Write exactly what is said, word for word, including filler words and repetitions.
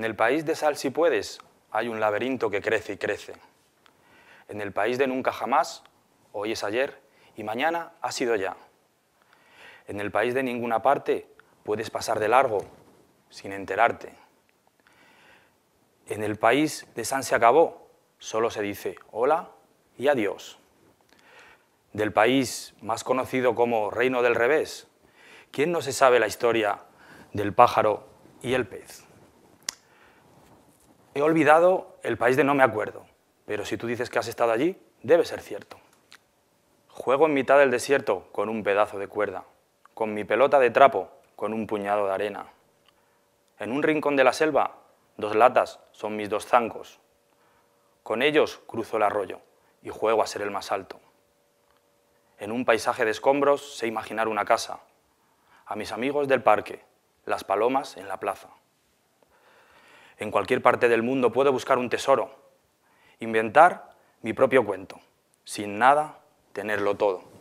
En el país de Sal si puedes hay un laberinto que crece y crece. En el país de nunca jamás, hoy es ayer y mañana ha sido ya. En el país de ninguna parte puedes pasar de largo sin enterarte. En el país de San se acabó, solo se dice hola y adiós. Del país más conocido como Reino del Revés, ¿quién no se sabe la historia del pájaro y el pez? He olvidado el país de no me acuerdo, pero si tú dices que has estado allí, debe ser cierto. Juego en mitad del desierto con un pedazo de cuerda, con mi pelota de trapo, con un puñado de arena. En un rincón de la selva, dos latas son mis dos zancos. Con ellos cruzo el arroyo y juego a ser el más alto. En un paisaje de escombros sé imaginar una casa, a mis amigos del parque, las palomas en la plaza. En cualquier parte del mundo puedo buscar un tesoro, inventar mi propio cuento, sin nada, tenerlo todo.